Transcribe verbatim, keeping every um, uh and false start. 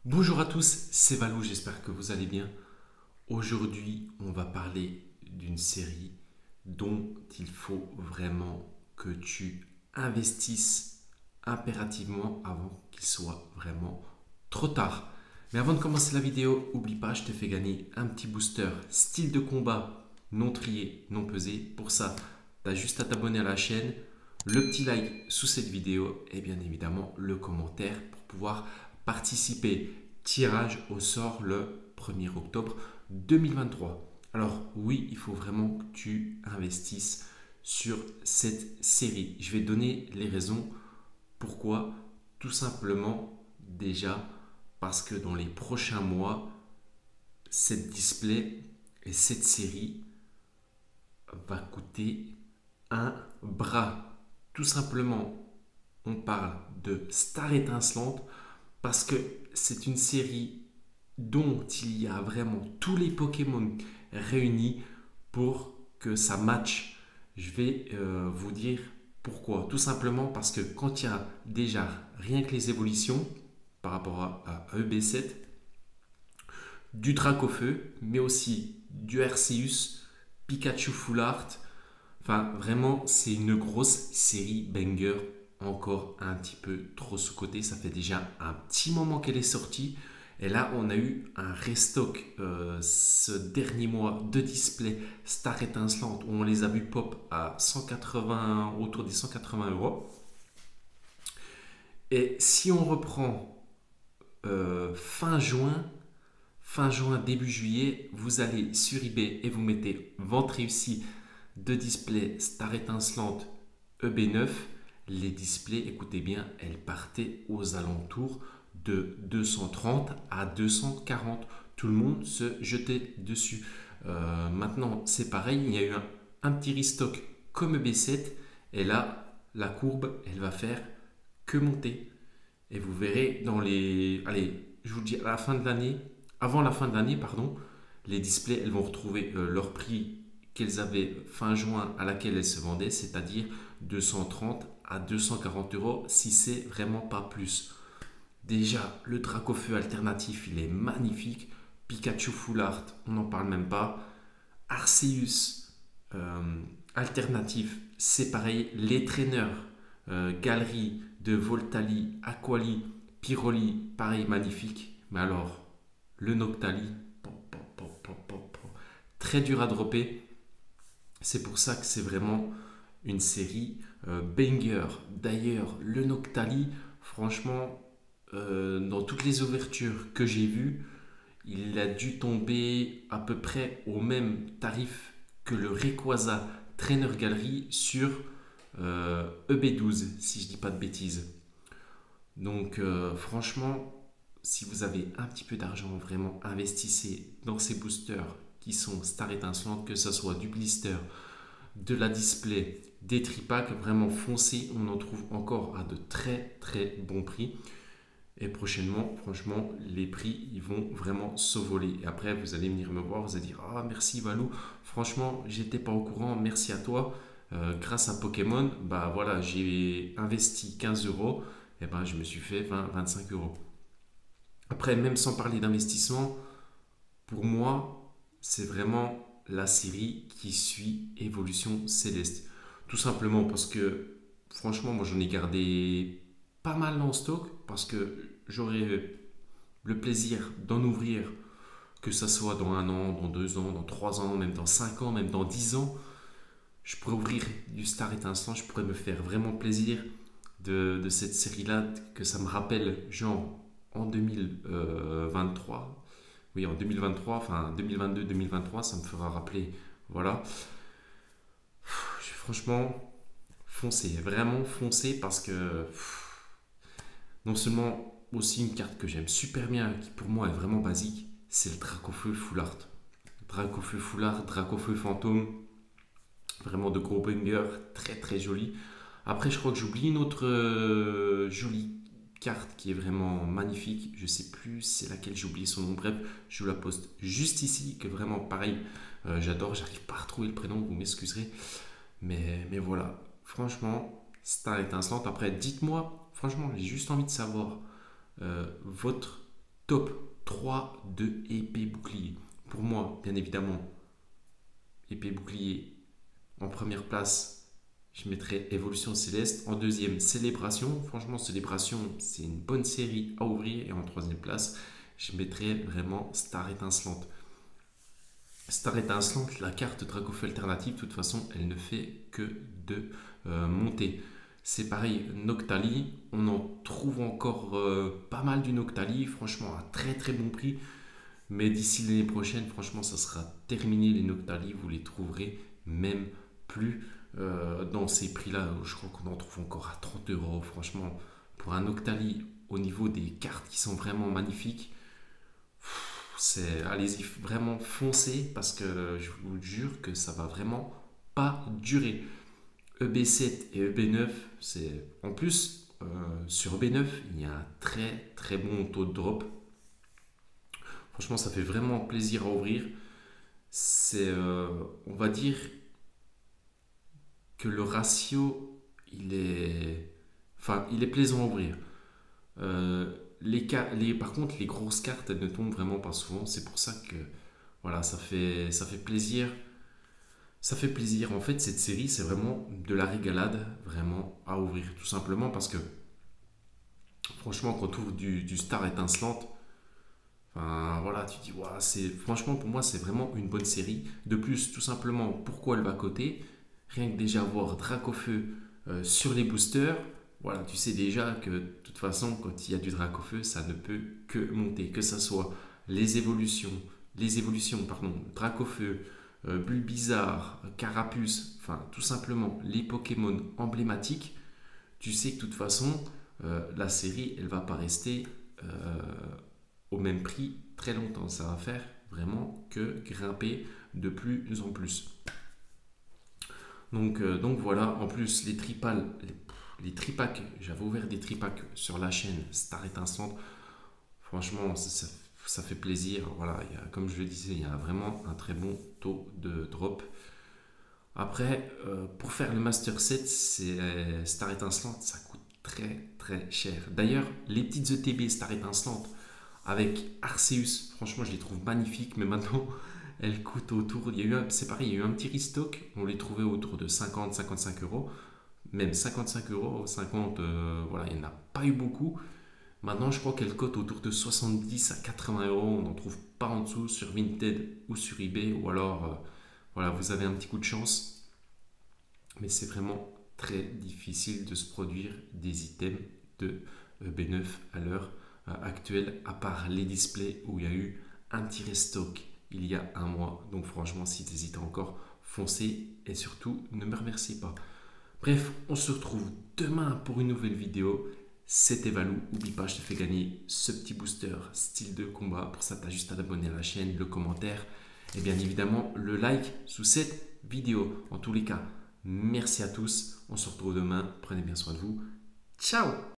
Bonjour à tous, c'est Valou, j'espère que vous allez bien. Aujourd'hui, on va parler d'une série dont il faut vraiment que tu investisses impérativement avant qu'il soit vraiment trop tard. Mais avant de commencer la vidéo, oublie pas, je te fais gagner un petit booster style de combat non trié, non pesé. Pour ça, tu as juste à t'abonner à la chaîne, le petit like sous cette vidéo et bien évidemment le commentaire pour pouvoir participer. Tirage au sort le premier octobre deux mille vingt-trois. Alors oui, il faut vraiment que tu investisses sur cette série. Je vais donner les raisons pourquoi. Tout simplement déjà parce que dans les prochains mois, cette display et cette série va coûter un bras. Tout simplement, on parle de Star étincelante parce que c'est une série dont il y a vraiment tous les Pokémon réunis pour que ça matche. Je vais euh, vous dire pourquoi. Tout simplement parce que quand il y a déjà rien que les évolutions par rapport à, à E B sept, du Dracofeu, mais aussi du Arceus, Pikachu Full Art. Enfin, vraiment, c'est une grosse série banger, encore un petit peu trop sous-côté. Ça fait déjà un petit moment qu'elle est sortie. Et là, on a eu un restock euh, ce dernier mois de display Star étincelante où on les a vus pop à cent quatre-vingts, autour des cent quatre-vingts euros. Et si on reprend euh, fin juin, fin juin, début juillet, vous allez sur eBay et vous mettez vente réussie de display Star étincelante E B neuf. Les displays, écoutez bien, elles partaient aux alentours de deux cent trente à deux cent quarante. Tout le monde se jetait dessus. Euh, maintenant, c'est pareil, il y a eu un, un petit restock comme E B sept. Et là, la courbe, elle va faire que monter. Et vous verrez dans les... Allez, je vous dis à la fin de l'année, avant la fin de l'année, pardon, les displays, elles vont retrouver euh, leur prix qu'elles avaient fin juin à laquelle elles se vendaient, c'est-à-dire deux cent trente à deux cent quarante euros si c'est vraiment pas plus. Déjà, le Dracofeu alternatif, il est magnifique. Pikachu Full Art, on n'en parle même pas. Arceus euh, alternatif, c'est pareil. Les traîneurs, euh, Galerie de Voltali, Aquali, Pyroli, pareil, magnifique. Mais alors, le Noctali, pom, pom, pom, pom, pom, pom, très dur à dropper. C'est pour ça que c'est vraiment une série euh, banger. D'ailleurs, le Noctali, franchement, euh, dans toutes les ouvertures que j'ai vues, il a dû tomber à peu près au même tarif que le Rayquaza Trainer Gallery sur euh, E B douze, si je dis pas de bêtises. Donc, euh, franchement, si vous avez un petit peu d'argent, vraiment investissez dans ces boosters qui sont Star étincelante, que ce soit du blister, de la display, des tripacks, vraiment foncés. On en trouve encore à de très très bons prix. Et prochainement, franchement, les prix, ils vont vraiment s'envoler. Et après, vous allez venir me voir, vous allez dire ah merci Valou, franchement, j'étais pas au courant, merci à toi. Euh, grâce à Pokémon, bah voilà, j'ai investi quinze euros, et ben je me suis fait vingt à vingt-cinq euros. Après, même sans parler d'investissement, pour moi, c'est vraiment la série qui suit Évolution Céleste. Tout simplement parce que, franchement, moi j'en ai gardé pas mal en stock parce que j'aurais le plaisir d'en ouvrir, que ça soit dans un an, dans deux ans, dans trois ans, même dans cinq ans, même dans dix ans. Je pourrais ouvrir du Star étincelant, je pourrais me faire vraiment plaisir de, de cette série-là, que ça me rappelle, genre en deux mille vingt-trois. Oui, en deux mille vingt-trois, enfin deux mille vingt-deux-deux mille vingt-trois, ça me fera rappeler. Voilà. Franchement, foncez, vraiment foncez parce que non seulement aussi une carte que j'aime super bien, qui pour moi est vraiment basique, c'est le Dracofeu Full Art. Dracofeu Full Art, Dracofeu Fantôme, vraiment de gros bangers, très très joli. Après, je crois que j'oublie une autre euh, jolie carte qui est vraiment magnifique. Je sais plus c'est laquelle, j'ai oublié son nom. Bref, je vous la poste juste ici, que vraiment pareil, euh, j'adore. J'arrive pas à retrouver le prénom, vous m'excuserez. Mais, mais voilà, franchement, Star étincelante. Après, dites-moi, franchement, j'ai juste envie de savoir euh, votre top trois de épée bouclier. Pour moi, bien évidemment, épée bouclier en première place, je mettrais Évolution Céleste. En deuxième, Célébration. Franchement, Célébration, c'est une bonne série à ouvrir. Et en troisième place, je mettrais vraiment Star Étincelante. Star Étincelante, la carte Dracofeu alternative, de toute façon, elle ne fait que de euh, monter. C'est pareil, Noctali, on en trouve encore euh, pas mal du Noctali, franchement à très très bon prix. Mais d'ici l'année prochaine, franchement, ça sera terminé les Noctali, vous les trouverez même plus euh, dans ces prix-là. Je crois qu'on en trouve encore à trente euros, franchement. Pour un Noctali, au niveau des cartes qui sont vraiment magnifiques, c'est allez-y vraiment foncez parce que je vous jure que ça va vraiment pas durer. E B sept et E B neuf, c'est en plus euh, sur E B neuf, il y a un très très bon taux de drop. Franchement, ça fait vraiment plaisir à ouvrir. C'est, euh, on va dire que le ratio, il est, enfin, il est plaisant à ouvrir. Euh, les, les, par contre, les grosses cartes, elles ne tombent vraiment pas souvent. C'est pour ça que, voilà, ça fait, ça fait plaisir. Ça fait plaisir. En fait, cette série, c'est vraiment de la régalade, vraiment à ouvrir, tout simplement parce que, franchement, quand on ouvre du, du Star Étincelante, enfin, voilà, tu dis, ouais, c'est, franchement, pour moi, c'est vraiment une bonne série. De plus, tout simplement, pourquoi elle va coter? Rien que déjà voir Dracofeu euh, sur les boosters, voilà, tu sais déjà que de toute façon, quand il y a du Dracofeu, ça ne peut que monter, que ça soit les évolutions, les évolutions, pardon, Dracofeu, euh, Bulbizarre, Carapuce, enfin, tout simplement, les Pokémon emblématiques, tu sais que de toute façon, euh, la série, elle va pas rester euh, au même prix très longtemps. Ça va faire vraiment que grimper de plus en plus. Donc, euh, donc voilà, en plus les tripales, les, les tripacks, j'avais ouvert des tripacks sur la chaîne Star Étincelante. Franchement, ça, ça, ça fait plaisir. Voilà, il y a, comme je le disais, il y a vraiment un très bon taux de drop. Après, euh, pour faire le Master Set, c'est euh, Star Étincelante, ça coûte très très cher. D'ailleurs, les petites E T B Star Étincelante avec Arceus, franchement, je les trouve magnifiques, mais maintenant, elles coûtent autour. Il y a eu un, c'est pareil, il y a eu un petit restock, on les trouvait autour de cinquante à cinquante-cinq euros, même cinquante-cinq euros, cinquante, euh, voilà, il n'y en a pas eu beaucoup. Maintenant, je crois qu'elles cotent autour de soixante-dix à quatre-vingts euros, on n'en trouve pas en dessous sur Vinted ou sur eBay, ou alors, euh, voilà, vous avez un petit coup de chance, mais c'est vraiment très difficile de se produire des items de B neuf à l'heure actuelle, à part les displays où il y a eu un petit restock il y a un mois. Donc franchement, si tu hésites encore, foncez et surtout ne me remerciez pas. Bref, on se retrouve demain pour une nouvelle vidéo. C'était Valou. N'oublie pas, je te fais gagner ce petit booster style de combat. Pour ça, tu as juste à t'abonner à la chaîne, le commentaire et bien évidemment le like sous cette vidéo. En tous les cas, merci à tous. On se retrouve demain. Prenez bien soin de vous. Ciao!